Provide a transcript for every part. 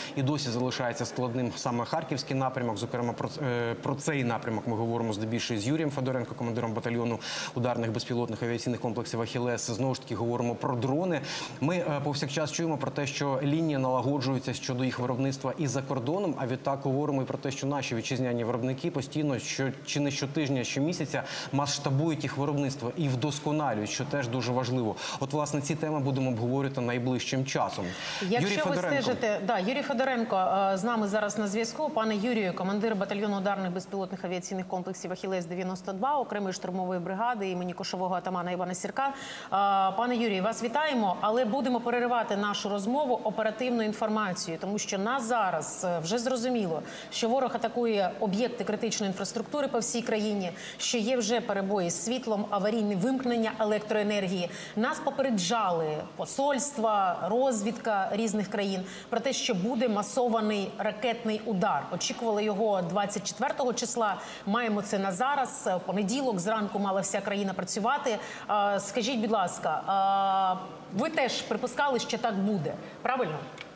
і досі залишається складним саме харківський напрямок. Зокрема, про цей напрямок ми говоримо здебільшого з Юрієм Федоренко, командиром батальйону ударних безпілотних авіаційних комплексів «Ахілес». Знову ж таки говоримо про дрони. Ми повсякчас чуємо про те, що лінії налагоджуються щодо їх виробництва і за кордоном, а відтак говоримо і про те, що наші вітчизняні виробники постійно, чи не щотижня, щомісяця масштабують їх виробництво і вдосконалюють, що теж дуже важливо. От, власне, ці теми будемо обговорювати найближчим часом. Якщо ви стежите, Юрій Федоренко з нами зараз на зв'язку. Пане Юрію, командир батальйону ударних безпілотних авіаційних комплексів «Ахілес-92», окремої штурмової бригади імені кошового атамана Івана Сірка. Пане Юрію, вас вітаємо, але будемо переривати нашу розмову оперативною інформацією, тому що нас зараз вже зрозуміло, що ворог атакує об'єкти критичної інфраструктури по всій країні, що є вже перебої з світлом, аварійне вимкнення електроенергії. Нас попереджали посольства, розвідка різних країн про те, що буде масований ракетний удар. Очікували його 24 числа, маємо це на зараз. В понеділок зранку мала вся країна працювати. Скажіть, будь ласка, ви теж припускали, що так буде, правильно?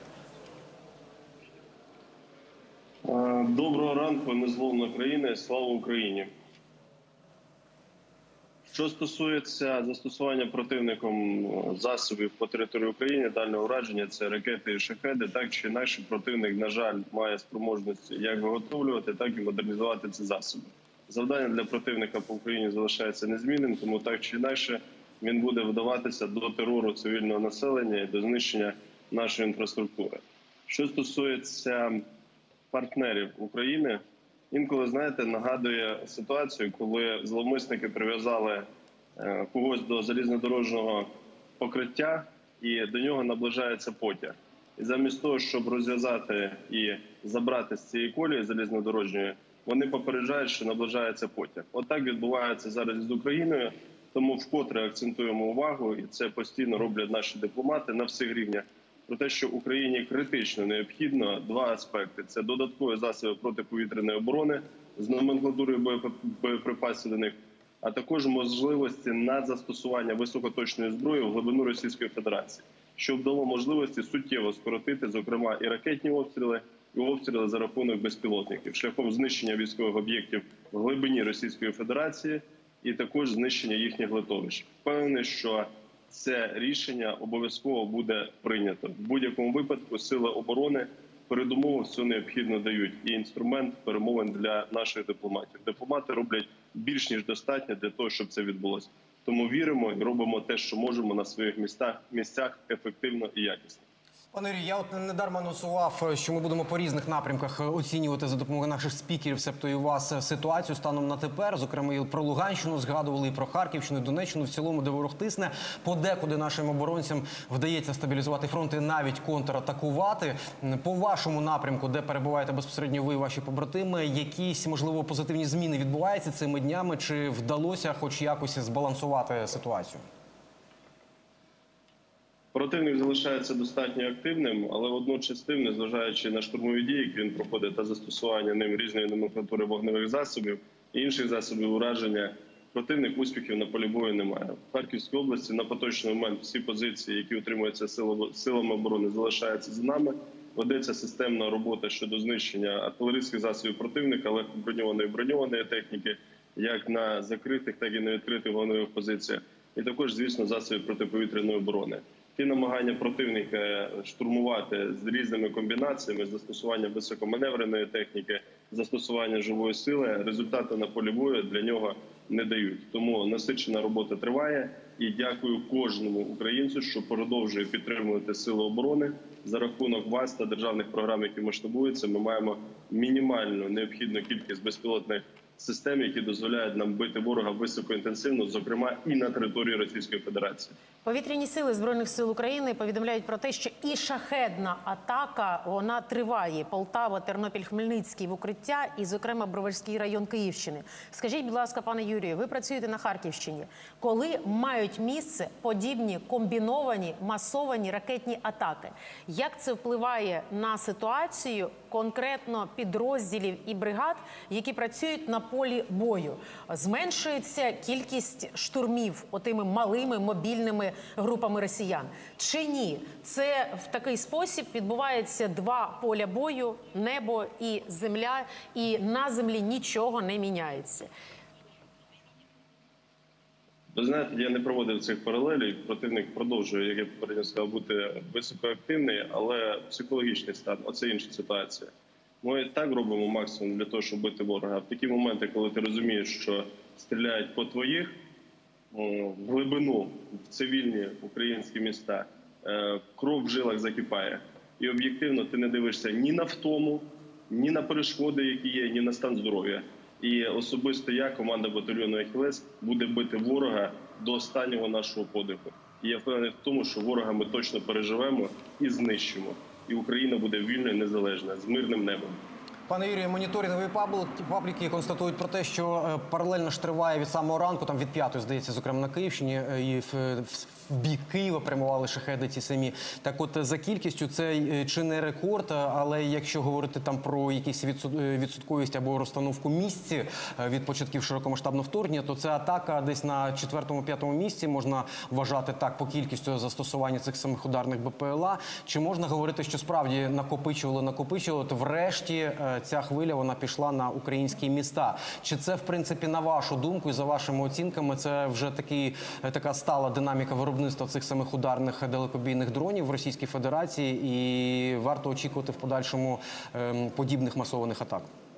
Доброго ранку, незламна країна, слава Україні. Що стосується застосування противником засобів по території України дальнього ураження, це ракети і шахеди, так чи інакше противник, на жаль, має спроможності як виготовлювати, так і модернізувати ці засоби. Завдання для противника по Україні залишається незмінним, тому так чи інакше він буде вдаватися до терору цивільного населення і до знищення нашої інфраструктури. Що стосується партнерів України, інколи, знаєте, нагадує ситуацію, коли зловмисники прив'язали когось до залізнодорожнього покриття і до нього наближається потяг. І замість того, щоб розв'язати і забрати з цієї колії залізнодорожньої, вони попереджають, що наближається потяг. Отак відбувається зараз з Україною, тому вкотре акцентуємо увагу, і це постійно роблять наші дипломати на всіх рівнях, про те, що Україні критично необхідно два аспекти. Це додаткові засоби протиповітряної оборони з номенклатурою боєприпасів до них, а також можливості на застосування високоточної зброї в глибину Російської Федерації, що дало можливості суттєво скоротити, зокрема, і ракетні обстріли, і обстріли за рахунок безпілотників, шляхом знищення військових об'єктів в глибині Російської Федерації і також знищення їхніх литовищ. Впевнений, що це рішення обов'язково буде прийнято. В будь-якому випадку сили оборони передумови все необхідно дають і інструмент перемовин для наших дипломатів. Дипломати роблять більш ніж достатньо для того, щоб це відбулося. Тому віримо і робимо те, що можемо на своїх місцях ефективно і якісно. Пане Юрію, я недарма анонсував, що ми будемо по різних напрямках оцінювати за допомогою наших спікерів, себто і вас, ситуацію станом на тепер. Зокрема, і про Луганщину згадували, і про Харківщину, і Донеччину. В цілому, де ворог тисне, подекуди нашим оборонцям вдається стабілізувати фронт і навіть контратакувати. По вашому напрямку, де перебуваєте безпосередньо ви і ваші побратими, якісь, можливо, позитивні зміни відбуваються цими днями? Чи вдалося хоч якось збалансувати ситуацію? Противник залишається достатньо активним, але водночас тим, незважаючи на штурмові дії, які він проходить, та застосування ним різної номенклатури вогневих засобів і інших засобів ураження, противник успіхів на полі бою не має. В Харківській області на поточний момент всі позиції, які утримуються силами оборони, залишаються за нами. Ведеться системна робота щодо знищення артилерійських засобів противника, легкоброньованої і броньованої техніки, як на закритих, так і на відкритих вогневих позиціях. І також, звісно, засобів протиповітряної оборони. Ті намагання противника штурмувати з різними комбінаціями, застосування високоманевреної техніки, застосування живої сили, результати на полі бою для нього не дають. Тому насичена робота триває. І дякую кожному українцю, що продовжує підтримувати сили оборони. За рахунок вас та державних програм, які масштабуються, ми маємо мінімальну необхідну кількість безпілотних систем, які дозволяють нам бити ворога високоінтенсивно, зокрема і на території Російської Федерації. Повітряні сили Збройних сил України повідомляють про те, що і шахедна атака, вона триває. Полтава, Тернопіль, Хмельницький в укриття і, зокрема, Броварський район Київщини. Скажіть, будь ласка, пане Юрію, ви працюєте на Харківщині. Коли мають місце подібні комбіновані, масовані ракетні атаки? Як це впливає на ситуацію конкретно підрозділів і бригад, які працюють на полі бою. Зменшується кількість штурмів отими малими мобільними групами росіян. Чи ні? Це в такий спосіб відбувається два поля бою, небо і земля, і на землі нічого не міняється. Ви знаєте, я не проводив цих паралелей. Противник продовжує, як я попередньо сказав, бути високоактивний, але психологічний стан – оце інша ситуація. Ми так робимо максимум для того, щоб бити ворога. В такі моменти, коли ти розумієш, що стріляють по твоїх, в глибину, в цивільні українські міста, кров в жилах закипає. І об'єктивно ти не дивишся ні на втому, ні на перешкоди, які є, ні на стан здоров'я. І особисто я, команда батальйону «Ахіллес», буде бити ворога до останнього нашого подиху. І я впевнений в тому, що ворога ми точно переживемо і знищимо. І Україна буде вільна і незалежна, з мирним небом. Пане Юрію, моніторингові пабліки констатують про те, що паралельно ж триває від самого ранку, там від 5-ї, здається, зокрема на Київщині, і в бік Києва прямували шахеди ті самі. Так от, за кількістю це чи не рекорд, але якщо говорити там про якісь відсотковість або розстановку місці від початків широкомасштабного вторгнення, то це атака десь на 4-5 місці, можна вважати так по кількістю застосування цих самих ударних БПЛА. Чи можна говорити, що справді накопичували, то врешті ця хвиля, вона пішла на українські міста? Чи це, в принципі, на вашу думку і за вашими оцінками, це вже така стала динаміка виробництва цих самих ударних далекобійних дронів в Російській Федерації, і варто очікувати в подальшому подібних масованих атак?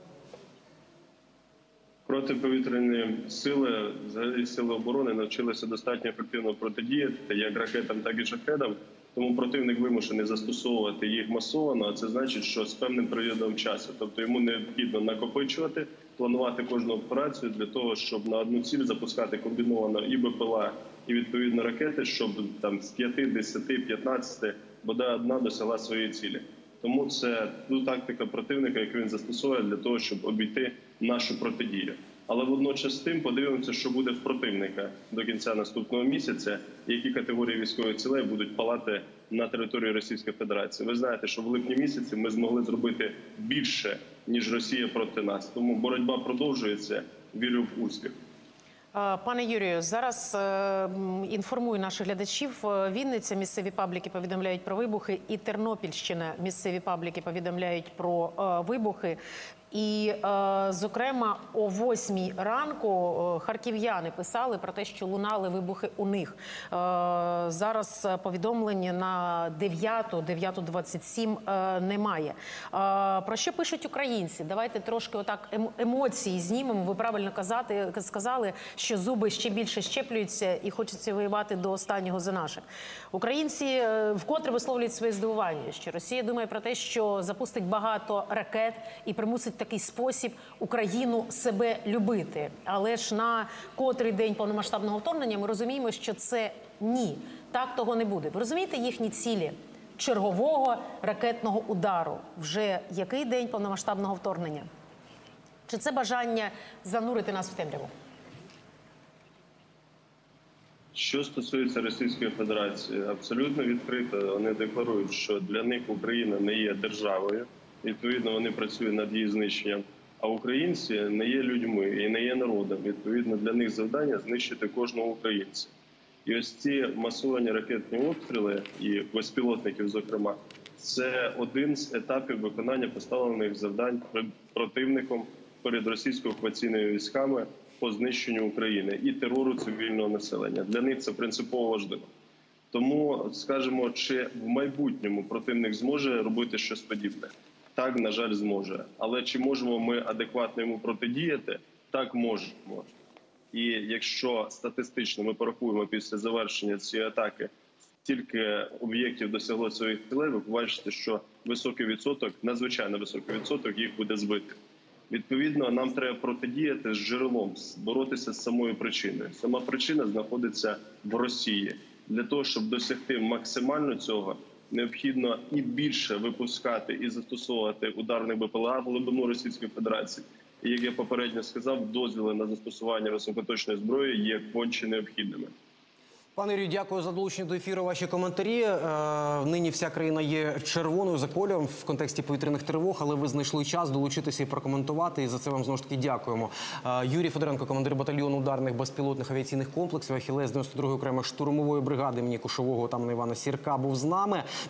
Протиповітряні сили, взагалі сили оборони, навчилися достатньо ефективно протидіяти як ракетам, так і шахедам. Тому противник вимушений застосовувати їх масово, а це значить, що з певним періодом часу. Тобто йому необхідно накопичувати, планувати кожну операцію для того, щоб на одну ціль запускати комбіновано і БПЛА, і відповідно ракети, щоб там з 5, 10, 15, бодай одна досягла своєї цілі. Тому це тактика противника, яку він застосовує для того, щоб обійти нашу протидію. Але водночас з тим подивимося, що буде в противника до кінця наступного місяця, які категорії військових цілей будуть палати на території Російської Федерації. Ви знаєте, що в липні місяці ми змогли зробити більше, ніж Росія проти нас. Тому боротьба продовжується. Вірю в успіх. Пане Юрію, зараз інформую наших глядачів. Вінниця, місцеві пабліки повідомляють про вибухи, і Тернопільщина, місцеві пабліки повідомляють про вибухи. І, зокрема, о 8-й ранку харків'яни писали про те, що лунали вибухи у них. Зараз повідомлення на 9:27 немає. Про що пишуть українці? Давайте трошки отак емоції знімемо. Ви правильно сказали, що зуби ще більше щеплюються і хочеться воювати до останнього за наших. Українці вкотре висловлюють своє здивування, що Росія думає про те, що запустить багато ракет і примусить в такий спосіб Україну себе любити. Але ж на котрий день повномасштабного вторгнення ми розуміємо, що це ні. Так того не буде. Ви розумієте їхні цілі чергового ракетного удару? Вже який день повномасштабного вторгнення? Чи це бажання занурити нас в темряву? Що стосується Російської Федерації, абсолютно відкрито вони декларують, що для них Україна не є державою. Відповідно, вони працюють над її знищенням. А українці не є людьми і не є народом. Відповідно, для них завдання – знищити кожного українця. І ось ці масовані ракетні обстріли, і безпілотників, зокрема, це один з етапів виконання поставлених завдань противником перед російсько-окупаційними військами по знищенню України і терору цивільного населення. Для них це принципово важливо. Тому, скажімо, чи в майбутньому противник зможе робити щось подібне? Так, на жаль, зможе. Але чи можемо ми адекватно йому протидіяти? Так, можемо. І якщо статистично ми порахуємо після завершення цієї атаки, стільки об'єктів досягло своїх цілей, ви побачите, що високий відсоток, надзвичайно високий відсоток їх буде збитих. Відповідно, нам треба протидіяти з джерелом, боротися з самою причиною. Сама причина знаходиться в Росії. Для того, щоб досягти максимально цього, необхідно і більше випускати і застосовувати ударних БПЛА в глибину Російської Федерації. І, як я попередньо сказав, дозвіли на застосування високоточної зброї є конче необхідними. Пане Юрію, дякую за долучення до ефіру. Ваші коментарі. Нині вся країна є червоною за кольором в контексті повітряних тривог, але ви знайшли час долучитися і прокоментувати, і за це вам знову ж таки дякуємо. Юрій Федоренко, командир батальйону ударних безпілотних авіаційних комплексів «Ахіллес» 92-ї окремої штурмової бригади імені Кошового, отамана Івана Сірка, був з нами.